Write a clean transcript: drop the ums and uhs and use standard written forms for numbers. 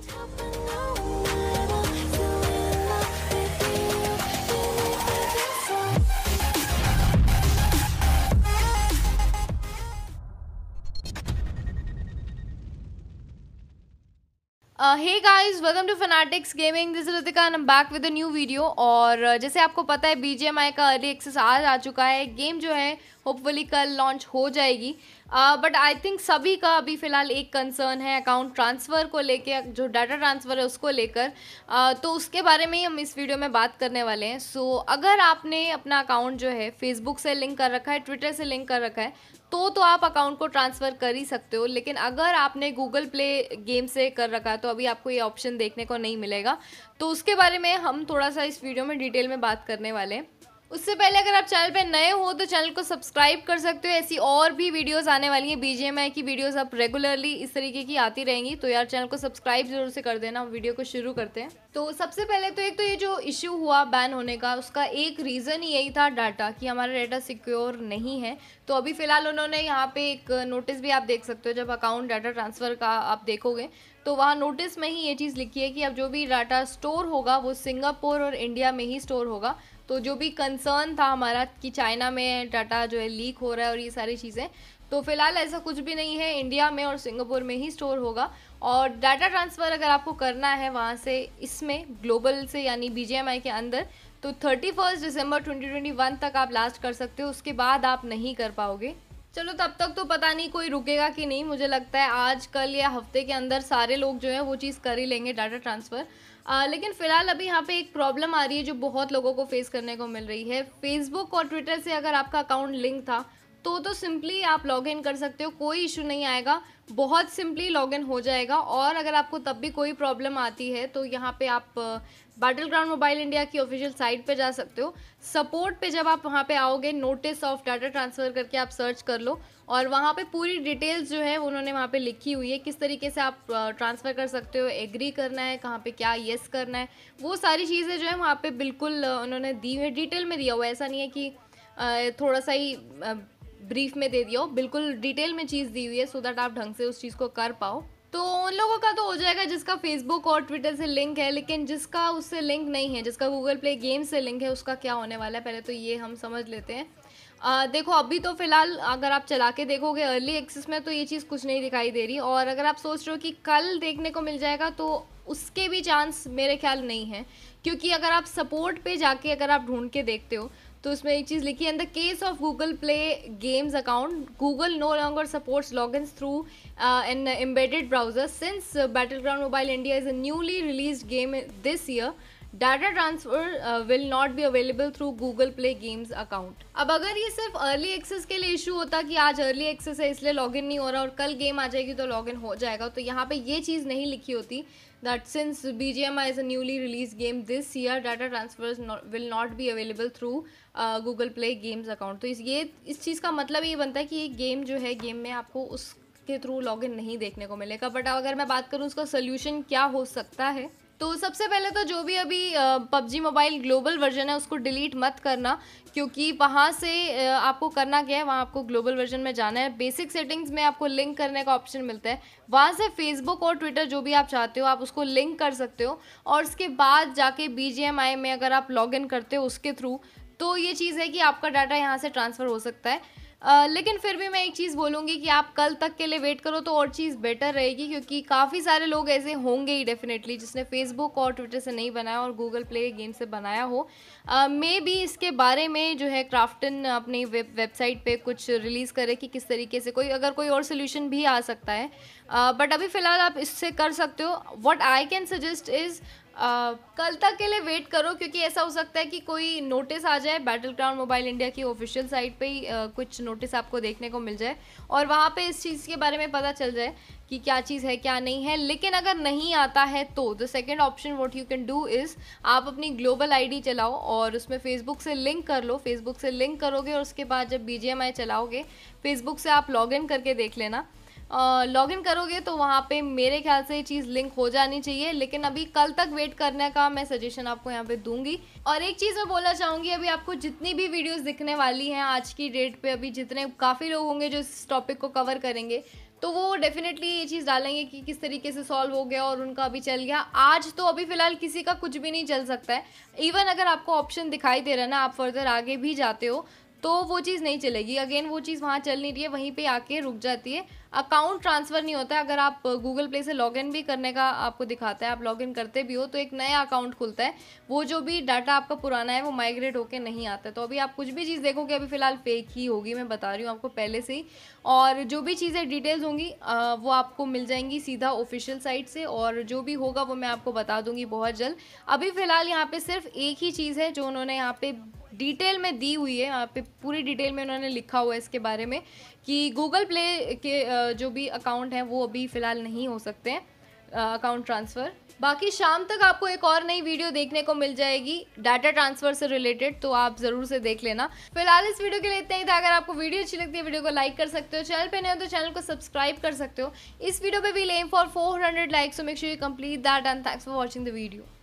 Hey guys, welcome to Fanatics Gaming. This is Ritika and I am back with a new video. और जैसे आपको पता है BGMI का अर्ली एक्सेस आज आ चुका है। गेम जो है होपफुली कल लॉन्च हो जाएगी। बट आई थिंक सभी का अभी फ़िलहाल एक कंसर्न है अकाउंट ट्रांसफ़र को लेके, जो डाटा ट्रांसफ़र है उसको लेकर। तो उसके बारे में ही हम इस वीडियो में बात करने वाले हैं। सो अगर आपने अपना अकाउंट जो है फेसबुक से लिंक कर रखा है, ट्विटर से लिंक कर रखा है, तो आप अकाउंट को ट्रांसफ़र कर ही सकते हो। लेकिन अगर आपने गूगल प्ले गेम से कर रखा है तो अभी आपको ये ऑप्शन देखने को नहीं मिलेगा। तो उसके बारे में हम थोड़ा सा इस वीडियो में डिटेल में बात करने वाले हैं। उससे पहले अगर आप चैनल पे नए हो तो चैनल को सब्सक्राइब कर सकते हो। ऐसी और भी वीडियोस आने वाली हैं, बीजीएमआई की वीडियोस अब रेगुलरली इस तरीके की आती रहेंगी। तो यार चैनल को सब्सक्राइब जरूर से कर देना। वीडियो को शुरू करते हैं। तो सबसे पहले तो एक तो ये जो इश्यू हुआ बैन होने का, उसका एक रीज़न ही यही था डाटा, कि हमारा डाटा सिक्योर नहीं है। तो अभी फ़िलहाल उन्होंने यहाँ पे एक नोटिस भी आप देख सकते हो। जब अकाउंट डाटा ट्रांसफ़र का आप देखोगे तो वहाँ नोटिस में ही ये चीज़ लिखी है कि अब जो भी डाटा स्टोर होगा वो सिंगापुर और इंडिया में ही स्टोर होगा। तो जो भी कंसर्न था हमारा कि चाइना में डाटा जो है लीक हो रहा है और ये सारी चीज़ें, तो फिलहाल ऐसा कुछ भी नहीं है। इंडिया में और सिंगापुर में ही स्टोर होगा। और डाटा ट्रांसफ़र अगर आपको करना है वहाँ से, इसमें ग्लोबल से यानी बीजीएमआई के अंदर, तो 31 दिसंबर 2021 तक आप लास्ट कर सकते हो। उसके बाद आप नहीं कर पाओगे। चलो तब तक तो पता नहीं कोई रुकेगा कि नहीं। मुझे लगता है आज कल या हफ्ते के अंदर सारे लोग जो है वो चीज़ कर ही लेंगे, डाटा ट्रांसफ़र। लेकिन फ़िलहाल अभी यहाँ पे एक प्रॉब्लम आ रही है जो बहुत लोगों को फेस करने को मिल रही है। फेसबुक और ट्विटर से अगर आपका अकाउंट लिंक था तो सिंपली आप लॉगिन कर सकते हो, कोई इशू नहीं आएगा। बहुत सिंपली लॉगिन हो जाएगा। और अगर आपको तब भी कोई प्रॉब्लम आती है तो यहाँ पे आप बैटल ग्राउंड मोबाइल इंडिया की ऑफिशियल साइट पे जा सकते हो। सपोर्ट पे जब आप वहाँ पे आओगे, नोटिस ऑफ डाटा ट्रांसफ़र करके आप सर्च कर लो और वहाँ पे पूरी डिटेल्स जो है उन्होंने वहाँ पे लिखी हुई है, किस तरीके से आप ट्रांसफ़र कर सकते हो, एग्री करना है, कहाँ पे क्या येस करना है, वो सारी चीज़ें जो है वहाँ पे बिल्कुल उन्होंने दी हुई है, डिटेल में दिया हुआ है। ऐसा नहीं है कि थोड़ा सा ही ब्रीफ में दे दिया हो, बिल्कुल डिटेल में चीज़ दी हुई है, सो दैट आप ढंग से उस चीज़ को कर पाओ। तो उन लोगों का तो हो जाएगा जिसका फेसबुक और ट्विटर से लिंक है। लेकिन जिसका उससे लिंक नहीं है, जिसका गूगल प्ले गेम से लिंक है, उसका क्या होने वाला है पहले तो ये हम समझ लेते हैं। देखो अभी तो फ़िलहाल अगर आप चला के देखोगे अर्ली एक्सेस में तो ये चीज़ कुछ नहीं दिखाई दे रही। और अगर आप सोच रहे हो कि कल देखने को मिल जाएगा तो उसके भी चांस मेरे ख्याल नहीं है। क्योंकि अगर आप सपोर्ट पे जाके अगर आप ढूंढ के देखते हो तो इसमें एक चीज़ लिखी है, in the case of Google Play Games account Google no longer supports logins through an embedded browser since Battle Ground Mobile India is a newly released game this year, data transfer will not be available through Google Play Games account. अब अगर ये सिर्फ early access के लिए issue होता कि आज early access है इसलिए लॉगिन नहीं हो रहा और कल गेम आ जाएगी तो लॉगिन हो जाएगा, तो यहाँ पे ये चीज़ नहीं लिखी होती that since BGMI is a newly released game this year, data transfers will not be available through Google Play Games account। तो इस चीज़ का मतलब ये बनता है कि ये गेम जो है, गेम में आपको उसके थ्रू लॉगिन नहीं देखने को मिलेगा। बट अगर मैं बात करूँ उसका सोल्यूशन क्या हो सकता है, तो सबसे पहले तो जो भी अभी पबजी मोबाइल ग्लोबल वर्जन है उसको डिलीट मत करना। क्योंकि वहाँ से आपको करना क्या है, वहाँ आपको ग्लोबल वर्जन में जाना है। बेसिक सेटिंग्स में आपको लिंक करने का ऑप्शन मिलता है, वहाँ से फेसबुक और ट्विटर जो भी आप चाहते हो आप उसको लिंक कर सकते हो। और उसके बाद जाके बीजीएमआई में अगर आप लॉगिन करते हो उसके थ्रू, तो ये चीज़ है कि आपका डाटा यहाँ से ट्रांसफ़र हो सकता है। लेकिन फिर भी मैं एक चीज़ बोलूँगी कि आप कल तक के लिए वेट करो तो और चीज़ बेटर रहेगी। क्योंकि काफ़ी सारे लोग ऐसे होंगे ही डेफिनेटली जिसने फेसबुक और ट्विटर से नहीं बनाया और गूगल प्ले गेम से बनाया हो। मे बी इसके बारे में जो है क्राफ्टन अपनी वेबसाइट पे कुछ रिलीज़ करे कि किस तरीके से कोई और सोल्यूशन भी आ सकता है। बट अभी फ़िलहाल आप इससे कर सकते हो। What I can suggest is कल तक के लिए वेट करो। क्योंकि ऐसा हो सकता है कि कोई नोटिस आ जाए, बैटल ग्राउंड मोबाइल इंडिया की ऑफिशियल साइट पे ही कुछ नोटिस आपको देखने को मिल जाए और वहाँ पे इस चीज़ के बारे में पता चल जाए कि क्या चीज़ है क्या नहीं है। लेकिन अगर नहीं आता है तो the second option what you can do is आप अपनी ग्लोबल आईडी चलाओ और उसमें फेसबुक से लिंक कर लो। फेसबुक से लिंक करोगे और उसके बाद जब बीजीएमआई चलाओगे फेसबुक से आप लॉगिन करके देख लेना। लॉगिन करोगे तो वहाँ पे मेरे ख्याल से ये चीज़ लिंक हो जानी चाहिए। लेकिन अभी कल तक वेट करने का मैं सजेशन आपको यहाँ पे दूंगी। और एक चीज़ मैं बोलना चाहूँगी, अभी आपको जितनी भी वीडियोस दिखने वाली हैं आज की डेट पे, अभी जितने काफ़ी लोग होंगे जो इस टॉपिक को कवर करेंगे, तो वो डेफिनेटली ये चीज़ डालेंगे कि किस तरीके से सॉल्व हो गया और उनका अभी चल गया। आज तो अभी फ़िलहाल किसी का कुछ भी नहीं चल सकता है। इवन अगर आपको ऑप्शन दिखाई दे रहा है ना, आप फर्दर आगे भी जाते हो तो वो चीज़ नहीं चलेगी। अगेन वो चीज़ वहाँ चल नहीं रही है, वहीं पे आके रुक जाती है। अकाउंट ट्रांसफ़र नहीं होता है। अगर आप गूगल प्ले से लॉगिन भी करने का आपको दिखाता है, आप लॉगिन करते भी हो तो एक नया अकाउंट खुलता है। वो जो भी डाटा आपका पुराना है वो माइग्रेट होके नहीं आता है। तो अभी आप कुछ भी चीज़ देखोगे अभी फ़िलहाल फेक ही होगी, मैं बता रही हूँ आपको पहले से ही। और जो भी चीज़ें डिटेल्स होंगी वो आपको मिल जाएंगी सीधा ऑफिशियल साइट से, और जो भी होगा वो मैं आपको बता दूंगी बहुत जल्द। अभी फ़िलहाल यहाँ पे सिर्फ एक ही चीज़ है जो उन्होंने यहाँ पे डिटेल में दी हुई है। यहाँ पे पूरी डिटेल में उन्होंने लिखा हुआ है इसके बारे में कि गूगल प्ले के जो भी अकाउंट हैं वो अभी फ़िलहाल नहीं हो सकते हैं अकाउंट ट्रांसफ़र। बाकी शाम तक आपको एक और नई वीडियो देखने को मिल जाएगी डाटा ट्रांसफ़र से रिलेटेड, तो आप ज़रूर से देख लेना। फिलहाल इस वीडियो के लिए इतना ही था। अगर आपको वीडियो अच्छी लगती है वीडियो को लाइक कर सकते हो, चैनल पे नए हो तो चैनल को सब्सक्राइब कर सकते हो। इस वीडियो पे भी aim for 400 likes, so make sure you complete that and thanks for watching the video.